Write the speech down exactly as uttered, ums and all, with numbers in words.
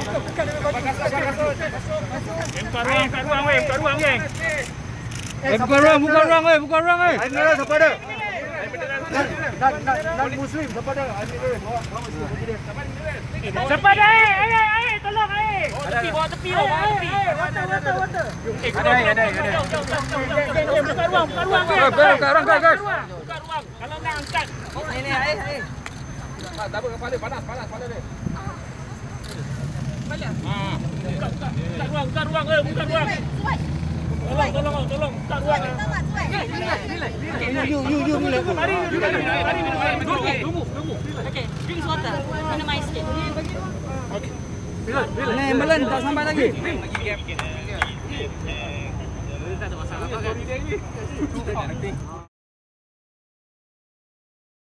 Buka ruang, buka ruang weh, buka ruang weh. Eh, buka ruang, buka ruang weh, buka ruang weh. Air mineral siapa ada? Dan dan dan muslim siapa ada? Air mineral bawa bawa muslim bagi dia. Siapa ada air? Air, air, tolong air. Tepi, bawa tepi, bawa tepi. Water, water, water. Eh, ada air, ada air, ada air. Buka ruang, buka ruang weh. Buka ruang, guys. Buka ruang. Kalau nak angkat. Ini air, air. Tak apa kepala panas, panas, panas dia. Ha. Buka, buka, buka ruang, buka ruang weh, buka ruang. Tolong, tolong, tolong, buka ruang. You, you, you, you. Mari, mari, mari, mari. Tunggu, tunggu, tunggu. Okey, drink water. Minum air sikit. Ni Melan tak sampai lagi. Tak ada masalah.